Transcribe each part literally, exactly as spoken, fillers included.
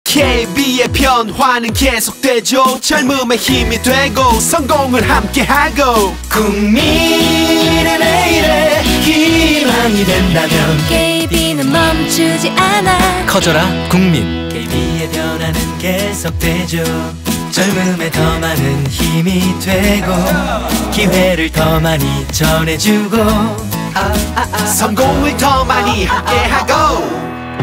케이비의 변화는 계속되죠. 젊음의 힘이 되고 성공을 함께하고 국민의 내일에 희망이 된다면 케이비는 멈추지 않아. 커져라 국민. 케이비의 변화는 계속되죠. 젊음에 더 많은 힘이 되고 기회를 더 많이 전해주고 아, 아, 아, 성공을 더 많이 함께하고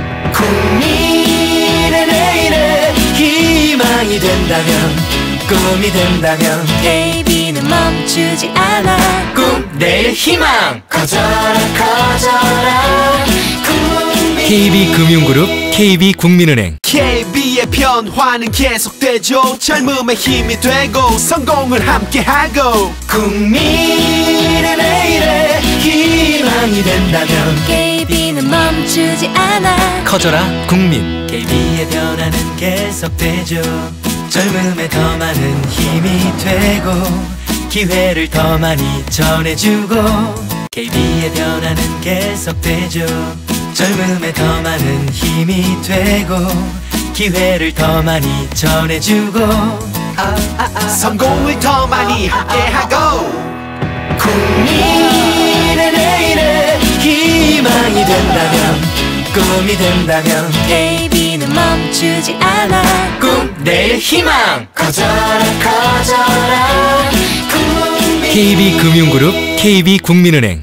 국민의 내일에 희망이 된다면 꿈이 된다면 케이비는 멈추지 않아. 꿈 내일 희망 커져라 커져라 국민. 케이비금융그룹 케이비국민은행. 케이비의 변화는 계속되죠. 젊음의 힘이 되고 성공을 함께하고 국민의 내일에 희망이 된다면 케이비는 멈추지 않아. 커져라 국민. 케이비의 변화는 계속되죠. 젊음에 더 많은 힘이 되고 기회를 더 많이 전해주고 케이비의 변화는 계속되죠. 젊음에 더 많은 힘이 되고 기회를 더 많이 전해주고 아, 아, 아, 성공을 더 많이 함께하고 국민의 내일에 희망이 된다면 꿈이 된다면 케이비는 멈추지 않아. 꿈 내일 희망 커져라 커져라 국민. 케이비금융그룹 케이비국민은행.